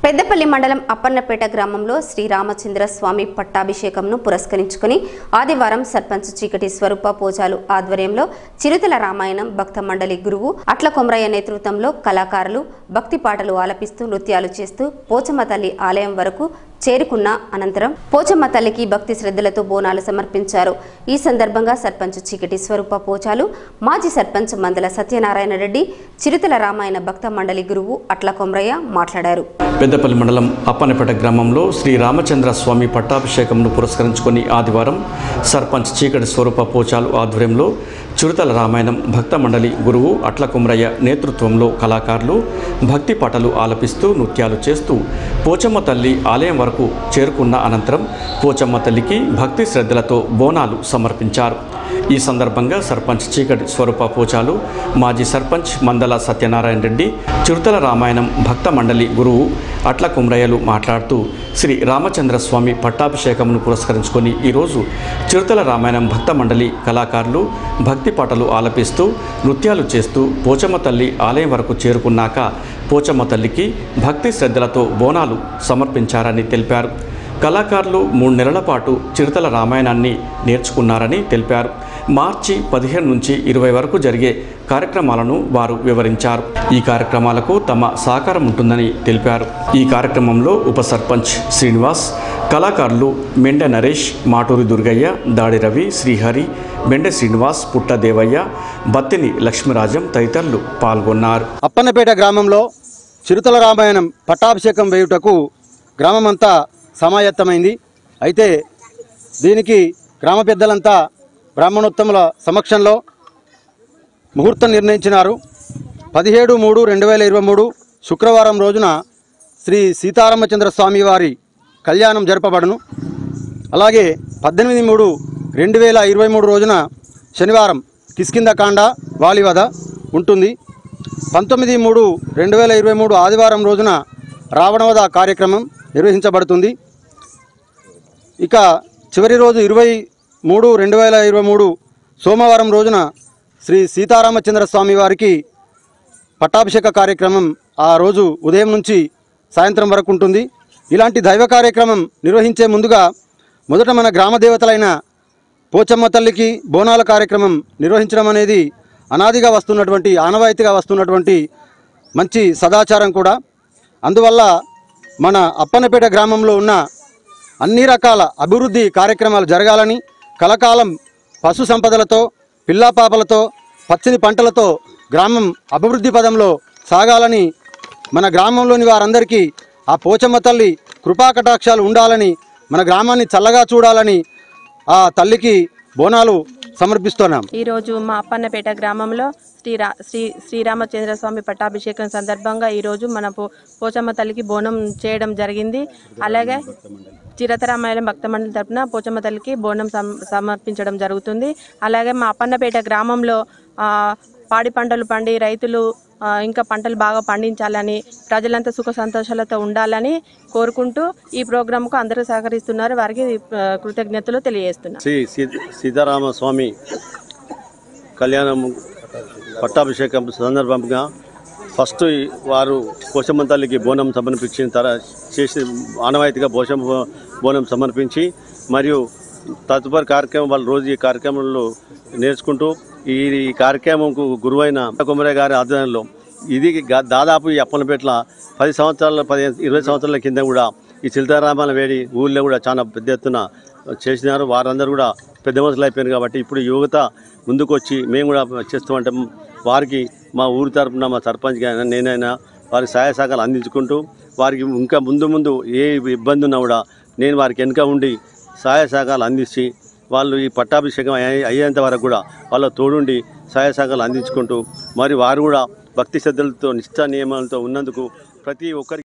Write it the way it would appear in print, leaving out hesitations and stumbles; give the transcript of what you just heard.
పెద్దపల్లి మండలం అప్పన్నపేట గ్రామంలో శ్రీ రామచంద్ర స్వామి పట్టాభిషేకంను పురస్కరించుకుని ఆదివారం సర్పంచ్ చీకటి స్వరూప పోచాలు ఆధ్వర్యంలో చిరుతల రామాయణం భక్త మండలి గురువు అట్ల కొమరయ్య నేతృత్వంలో కళాకారులు భక్తి పాటలు ఆలపిస్తూ నృత్యాలు చేస్తూ పోచమ్మ తల్లి ఆలయం వరకు చేరుకున్న అనంతరం పోచమ్మ తల్లికి భక్తి శ్రద్ధలతో బోనాలు సమర్పించారు। ఈ సందర్భంగా సర్పంచ్ చీకటి స్వరూప పోచాలు మాజీ సర్పంచ్ మందల సత్యనారాయణ రెడ్డి చిరుతల రామాయణ భక్త మండలి గురువు అట్ల కొమరయ్య మాట్లాడారు। పెద్దపల్లి మండలం అప్పన్నపేట గ్రామంలో శ్రీ రామచంద్ర స్వామి పట్టాభిషేకంను పురస్కరించుకొని ఆదివారం సర్పంచ్ చీకటి స్వరూప పోచాలు ఆధ్వర్యంలో చిరుతల రామాయణం భక్త మండలి గురువు అట్ల కొమరయ్య నేతృత్వంలో కళాకారులు భక్తి పాటలు ఆలపిస్తూ నృత్యాలు చేస్తూ పోచమ్మ తల్లి ఆలయం వరకు చేరుకున్న అనంతరం పోచమ్మ తల్లికి భక్తి శ్రద్ధలతో బోనాలు సమర్పించారు। ఈ సందర్భంగా సర్పంచ్ చీకటి స్వరూప పోచాలు మాజీ సర్పంచ్ మందల సత్యనారాయణ రెడ్డి చిరుతల రామాయణం భక్త మండలి గురువు అట్ల కొమరయ్యలు మాట్లాడుతూ శ్రీ రామచంద్ర స్వామి పట్టాభిషేకంను పురస్కరించుకొని ఈరోజు చిరుతల రామాయణం భక్త మండలి కళాకారులు భక్తి పాటలు ఆలపిస్తూ నృత్యాలు చేస్తూ పోచమ్మ తల్లి ఆలయం వరకు చేరుకున్నాక పోచమ్మ తల్లికి భక్తి శ్రద్ధలతో బోనాలు సమర్పించారని తెలిపారు। కళాకారులు 3 నెలల పాటు చిరుతల రామాయణాన్ని నేర్చుకున్నారని తెలిపారు। మార్చి 15 నుంచి 20 వరకు జరిగే కార్యక్రమాలను వారు వివరించారు। ఈ కార్యక్రమాలకు తమ సహకారం ఉంటుందని తెలిపారు। ఈ కార్యక్రమంలో ఉప సర్పంచ్ శ్రీనివాస్, కళాకారులు మెండె నరేష్, మాటూరి దుర్గయ్య, దాడి రవి, శ్రీహరి, మెండె శ్రీనివాస్, పుట్ట దేవయ్య, బత్తిని లక్ష్మీరాజం తదితరులు పాల్గొన్నారు। అప్పన్నపేట గ్రామంలో చిరుతల రామాయణం పట్టాభిషేకం వేయుటకు గ్రామమంతా సమాయత్తమైంది। అయితే దీనికి గ్రామ పెద్దలంతా బ్రాహ్మణోత్తముల సమక్షంలో ముహూర్తం నిర్ణయించినారు। 17/3/2023 శుక్రవారం రోజున శ్రీ సీతారామచంద్ర స్వామి వారి కళ్యాణం జరపబడును। అలాగే 18/3/2023 రోజున శనివారం కిష్కింధకాండ వాలివద ఉంటుంది। 19/3/2023 ఆదివారం రోజున రావణవధ కార్యక్రమం నిర్వహించబడుతుంది। ఇక చివరి రోజు 20/3/2023 సోమవారం రోజున శ్రీ సీతారామచంద్ర స్వామి వారికి పట్టాభిషేక కార్యక్రమం ఆ రోజు ఉదయం నుంచి సాయంత్రం వరకు ఉంటుంది। ఇలాంటి దైవ కార్యక్రమం నిర్వహించే ముందుగా మొదట మన గ్రామ దేవతలైన పోచమ్మ తల్లికి బోనాల కార్యక్రమం నిర్వహించడం అనేది అనాదిగా వస్తున్నటువంటి ఆనవాయితీగా వస్తున్నటువంటి మంచి సదాచారం కూడా। అందువల్ల మన అప్పన్నపేట గ్రామంలో ఉన్న అన్ని రకాల అభివృద్ధి కార్యక్రమాలు జరగాలని, కలకాలం పశు సంపదలతో పిల్లాపాపలతో పచ్చని పంటలతో గ్రామం అభివృద్ధి పదంలో సాగాలని, మన గ్రామంలోని వారందరికీ ఆ పోచమ్మ తల్లి కృపాకటాక్షాలు ఉండాలని, మన గ్రామాన్ని చల్లగా చూడాలని ఆ తల్లికి బోనాలు సమర్పిస్తున్నాం। ఈరోజు మా అప్పన్నపేట గ్రామంలో శ్రీరామచంద్ర స్వామి పట్టాభిషేకం సందర్భంగా ఈరోజు మన పోచమ్మ తల్లికి బోనం చేయడం జరిగింది। అలాగే చిరుతరామాయణం భక్త మండలి తరపున పోచమ్మ తల్లికి బోనం సమర్పించడం జరుగుతుంది। అలాగే మా అప్పన్నపేట గ్రామంలో పాడి పంటలు పండి రైతులు ఇంకా పంటలు బాగా పండించాలని, ప్రజలంతా సుఖ సంతోషాలతో ఉండాలని కోరుకుంటూ ఈ ప్రోగ్రాంకు అందరూ సహకరిస్తున్నారు, వారికి కృతజ్ఞతలు తెలియజేస్తున్నారు। శ్రీ సీతారామ స్వామి కళ్యాణం పట్టాభిషేకం సందర్భంగా ఫస్ట్ వారు పోచమ్మ తల్లికి బోనం సమర్పించిన చేసి ఆనవాయితీగా బోనం సమర్పించి మరియు తదుపరి కార్యక్రమం వాళ్ళు రోజు ఈ కార్యక్రమంలో నేర్చుకుంటూ ఈ కార్యక్రమంకు గురువైన కొమరయ్య గారి ఆధ్వర్యంలో ఇది దాదాపు ఈ అప్పన్నపేటలో 10 సంవత్సరాల 20 సంవత్సరాల కింద కూడా ఈ చిరుతరామాయణ వేడి ఊళ్ళో కూడా చాలా పెద్ద ఎత్తున చేసినారు। వారందరూ కూడా పెద్ద మనుషులు అయిపోయారు కాబట్టి ఇప్పుడు యువత ముందుకు వచ్చి మేము కూడా చేస్తామంటే వారికి మా ఊరి తరపున మా సర్పంచ్ గారు నేనైనా వారికి సహాయ సహకారాలు అందించుకుంటూ వారికి ఇంకా ముందు ఏ ఇబ్బంది ఉన్నా కూడా నేను వారికి వెనుక ఉండి సహాయ సహకారాలు అందించి వాళ్ళు ఈ పట్టాభిషేకం అయ్యేంత వరకు కూడా వాళ్ళ తోడుండి సహాయ సహకారాలు అందించుకుంటూ మరి వారు కూడా భక్తి శ్రద్ధలతో నిష్ఠా నియమాలతో ఉన్నందుకు ప్రతి ఒక్కరికి